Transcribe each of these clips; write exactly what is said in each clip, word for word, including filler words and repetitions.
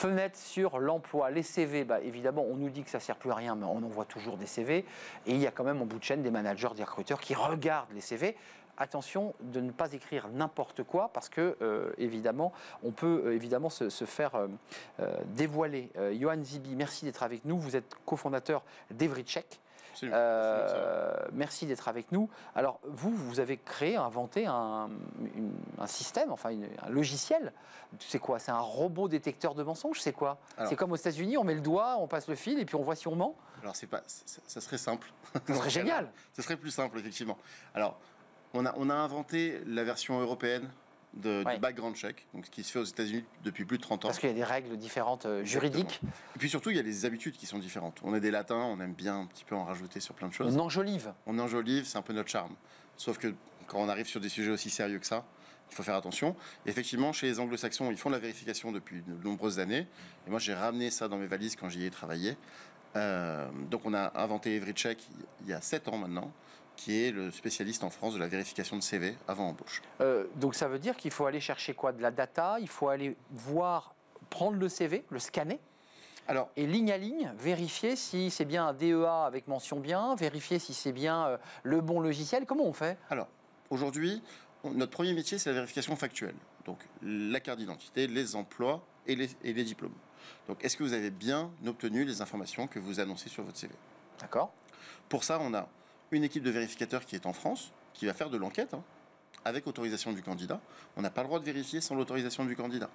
Fenêtre sur l'emploi, les C V, bah, évidemment, on nous dit que ça ne sert plus à rien, mais on envoie toujours des C V. Et il y a quand même en bout de chaîne des managers, des recruteurs qui regardent les C V. Attention de ne pas écrire n'importe quoi parce que, euh, évidemment, on peut euh, évidemment se, se faire euh, euh, dévoiler. Euh, Johan Zibi, merci d'être avec nous. Vous êtes cofondateur d'Evrycheck. Euh, merci d'être avec nous. Alors, vous, vous avez créé, inventé un, une, un système, enfin une, un logiciel. C'est quoi? C'est un robot détecteur de mensonges? C'est quoi? C'est comme aux États-Unis, on met le doigt, on passe le fil et puis on voit si on ment? Alors, c'est pas, ça, ça serait simple. Ça serait génial. Ça serait plus simple, effectivement. Alors, on a, on a inventé la version européenne de, ouais. du background check, donc, qui se fait aux États-Unis depuis plus de trente ans. Parce qu'il y a des règles différentes euh, juridiques. Et puis surtout, il y a des habitudes qui sont différentes. On est des latins, on aime bien un petit peu en rajouter sur plein de choses. On enjolive. On enjolive, c'est un peu notre charme. Sauf que quand on arrive sur des sujets aussi sérieux que ça, il faut faire attention. Et effectivement, chez les anglo-saxons, ils font la vérification depuis de nombreuses années. Et moi, j'ai ramené ça dans mes valises quand j'y ai travaillé. Euh, donc on a inventé Evrycheck il y a sept ans maintenant, qui est le spécialiste en France de la vérification de C V avant embauche. Euh, donc ça veut dire qu'il faut aller chercher quoi? De la data, il faut aller voir, prendre le C V, le scanner, alors, et ligne à ligne, vérifier si c'est bien un D E A avec mention bien, vérifier si c'est bien euh, le bon logiciel. Comment on fait? Alors, aujourd'hui, on, notre premier métier, c'est la vérification factuelle. Donc la carte d'identité, les emplois et les, et les diplômes. Donc est-ce que vous avez bien obtenu les informations que vous annoncez sur votre C V? D'accord. Pour ça, on a une équipe de vérificateurs qui est en France, qui va faire de l'enquête, hein, avec autorisation du candidat. On n'a pas le droit de vérifier sans l'autorisation du candidat.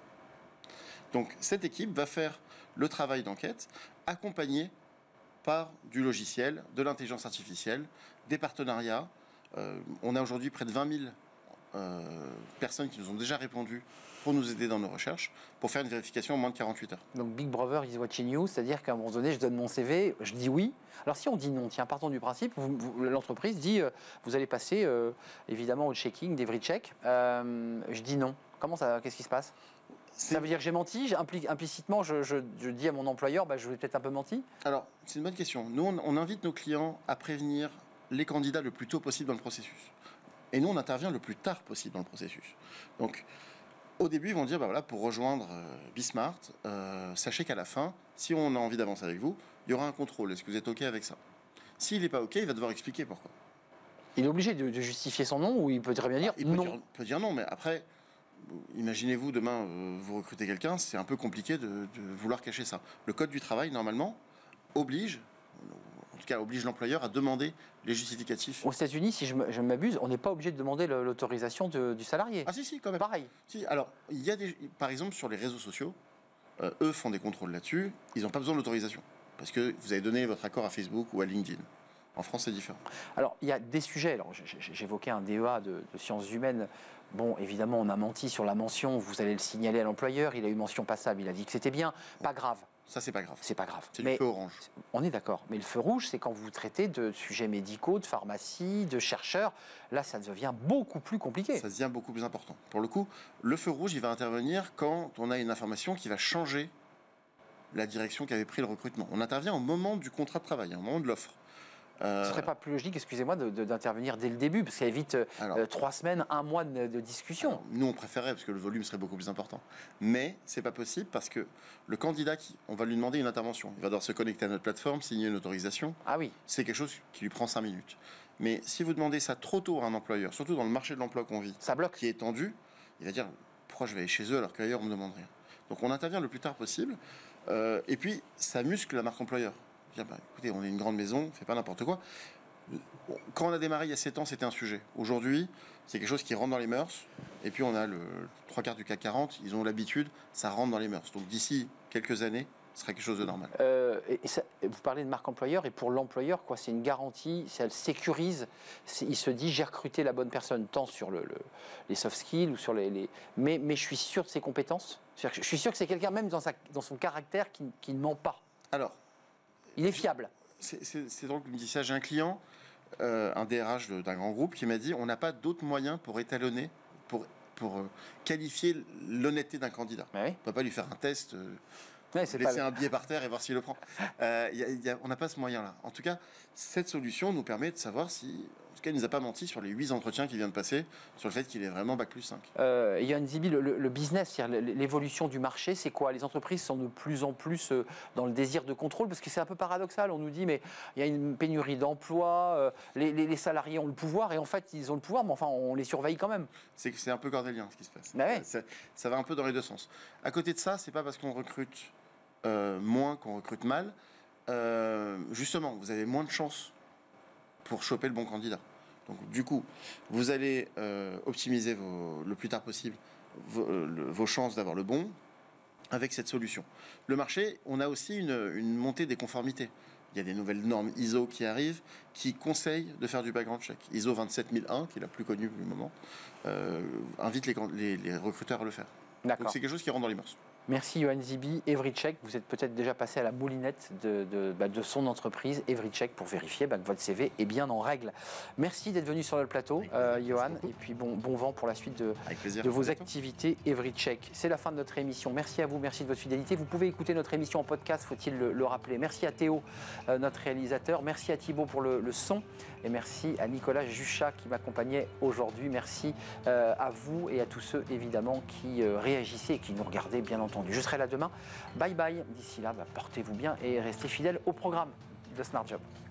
Donc cette équipe va faire le travail d'enquête, accompagné par du logiciel, de l'intelligence artificielle, des partenariats. Euh, on a aujourd'hui près de vingt mille euh, personnes qui nous ont déjà répondu pour nous aider dans nos recherches, pour faire une vérification en moins de quarante-huit heures. Donc Big Brother is watching you, c'est-à-dire qu'à un moment donné, je donne mon C V, je dis oui. Alors si on dit non, tiens, partons du principe, vous, vous, l'entreprise dit, euh, vous allez passer euh, évidemment au checking, d'Evrycheck. Euh, je dis non. Comment ça, qu'est-ce qui se passe? Ça veut dire que j'ai menti, impli implicitement, je, je, je dis à mon employeur, bah, je vais peut-être un peu menti? Alors, c'est une bonne question. Nous, on, on invite nos clients à prévenir les candidats le plus tôt possible dans le processus. Et nous, on intervient le plus tard possible dans le processus. Donc, au début, ils vont dire, bah voilà, pour rejoindre euh, Bismart, euh, sachez qu'à la fin, si on a envie d'avancer avec vous, il y aura un contrôle. Est-ce que vous êtes OK avec ça? S'il n'est pas OK, il va devoir expliquer pourquoi. Il est obligé de, de justifier son nom ou il peut très bien dire ah, il peut non? dire, peut dire non, mais après, imaginez-vous, demain, euh, vous recrutez quelqu'un, c'est un peu compliqué de, de vouloir cacher ça. Le Code du travail, normalement, oblige... en tout cas, oblige l'employeur à demander les justificatifs. Aux États-Unis, si je m'abuse, on n'est pas obligé de demander l'autorisation du salarié. Ah si, si, quand même. Pareil. Si, alors, il y a des, par exemple, sur les réseaux sociaux, euh, eux font des contrôles là-dessus, ils n'ont pas besoin d'autorisation, parce que vous avez donné votre accord à Facebook ou à LinkedIn. En France, c'est différent. Alors, il y a des sujets. Alors, j'évoquais un D E A de, de sciences humaines. Bon, évidemment, on a menti sur la mention. Vous allez le signaler à l'employeur. Il a eu mention passable. Il a dit que c'était bien. Pas grave. Ça, c'est pas grave. C'est pas grave. C'est le feu orange. On est d'accord. Mais le feu rouge, c'est quand vous traitez de sujets médicaux, de pharmacie, de chercheurs. Là, ça devient beaucoup plus compliqué. Ça devient beaucoup plus important. Pour le coup, le feu rouge, il va intervenir quand on a une information qui va changer la direction qu'avait pris le recrutement. On intervient au moment du contrat de travail, au moment de l'offre. Euh... Ce ne serait pas plus logique, excusez-moi, d'intervenir de, de, dès le début, parce que ça évite alors, euh, trois semaines, un mois de, de discussion. Alors, nous, on préférait, parce que le volume serait beaucoup plus important. Mais ce n'est pas possible, parce que le candidat, qui, on va lui demander une intervention. Il va devoir se connecter à notre plateforme, signer une autorisation. Ah oui. C'est quelque chose qui lui prend cinq minutes. Mais si vous demandez ça trop tôt à un employeur, surtout dans le marché de l'emploi qu'on vit, ça bloque. Qui est tendu, il va dire, pourquoi je vais aller chez eux alors qu'ailleurs, on ne me demande rien. Donc, on intervient le plus tard possible. Euh, et puis, ça muscle la marque employeur. Dire, bah, écoutez, on est une grande maison, on ne fait pas n'importe quoi. Quand on a démarré il y a sept ans, c'était un sujet. Aujourd'hui, c'est quelque chose qui rentre dans les mœurs. Et puis, on a le, le trois quarts du C A C quarante. Ils ont l'habitude, ça rentre dans les mœurs. Donc, d'ici quelques années, ce sera quelque chose de normal. Euh, et ça, vous parlez de marque employeur. Et pour l'employeur, quoi, c'est une garantie. Ça sécurise. Il se dit, j'ai recruté la bonne personne, tant sur le, le, les soft skills ou sur les... les... Mais, mais je suis sûr de ses compétences. Je suis sûr que c'est quelqu'un, même dans, sa, dans son caractère, qui, qui ne ment pas. Alors... Il est fiable. C'est drôle que vous me disiez ça. J'ai un client, euh, un D R H d'un grand groupe, qui m'a dit on n'a pas d'autres moyens pour étalonner, pour, pour euh, qualifier l'honnêteté d'un candidat. Oui. On ne peut pas lui faire un test, euh, ouais, laisser pas... un billet par terre et voir s'il le prend. Euh, y a, y a, on n'a pas ce moyen-là. En tout cas, cette solution nous permet de savoir si, tout cas, il ne nous a pas menti sur les huit entretiens qu'il vient de passer, sur le fait qu'il est vraiment bac plus cinq. Euh, Yoann Zibi, le, le business, c'est-à-dire l'évolution du marché, c'est quoi? Les entreprises sont de plus en plus euh, dans le désir de contrôle, parce que c'est un peu paradoxal. On nous dit, mais il y a une pénurie d'emplois, euh, les, les, les salariés ont le pouvoir, et en fait, ils ont le pouvoir, mais enfin, on les surveille quand même. C'est c'est un peu cordélien ce qui se passe. Bah ouais. ça, ça va un peu dans les deux sens. À côté de ça, c'est pas parce qu'on recrute euh, moins qu'on recrute mal. Euh, justement, vous avez moins de chances pour choper le bon candidat. Donc, du coup, vous allez euh, optimiser vos, le plus tard possible vos, euh, le, vos chances d'avoir le bon avec cette solution. Le marché, on a aussi une, une montée des conformités. Il y a des nouvelles normes I S O qui arrivent, qui conseillent de faire du background check. I S O vingt-sept mille un, qui est la plus connue pour le moment, euh, invite les, les, les recruteurs à le faire. Donc c'est quelque chose qui rentre dans les mœurs. Merci Yoann Zibi. Everycheck, vous êtes peut-être déjà passé à la moulinette de, de, bah, de son entreprise, Everycheck, pour vérifier bah, que votre C V est bien en règle. Merci d'être venu sur le plateau, euh, Yoann, et puis bon, bon vent pour la suite de, de vos activités Everycheck. C'est la fin de notre émission. Merci à vous, merci de votre fidélité. Vous pouvez écouter notre émission en podcast, faut-il le, le rappeler. Merci à Théo, euh, notre réalisateur. Merci à Thibaut pour le, le son. Et merci à Nicolas Juchat qui m'accompagnait aujourd'hui. Merci euh, à vous et à tous ceux, évidemment, qui euh, réagissaient et qui nous regardaient, bien entendu. Je serai là demain. Bye bye. D'ici là, bah, portez-vous bien et restez fidèles au programme de Smart Job.